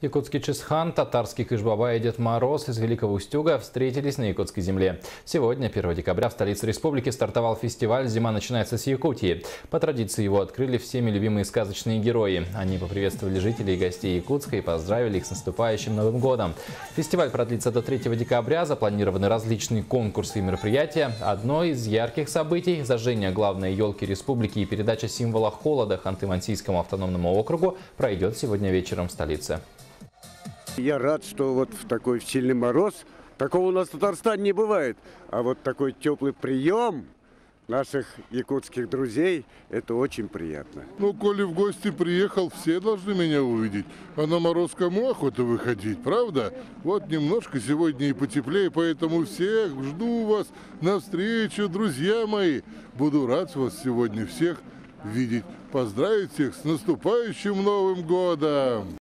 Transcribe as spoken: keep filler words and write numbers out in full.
Якутский Чисхан, татарский Кыш-Бабай и Дед Мороз из Великого Устюга встретились на якутской земле. Сегодня, первого декабря, в столице республики стартовал фестиваль «Зима начинается с Якутии». По традиции его открыли всеми любимые сказочные герои. Они поприветствовали жителей и гостей Якутска и поздравили их с наступающим Новым годом. Фестиваль продлится до третьего декабря. Запланированы различные конкурсы и мероприятия. Одно из ярких событий – зажжение главной елки республики и передача символа холода Ханты-Мансийскому автономному округу пройдет сегодня вечером в столице. Я рад, что вот в такой сильный мороз, такого у нас в Татарстане не бывает, а вот такой теплый прием наших якутских друзей, это очень приятно. Ну, коли в гости приехал, все должны меня увидеть. А на мороз кому охота выходить, правда? Вот немножко сегодня и потеплее, поэтому всех жду вас навстречу, друзья мои. Буду рад вас сегодня всех видеть. Поздравить всех с наступающим Новым годом!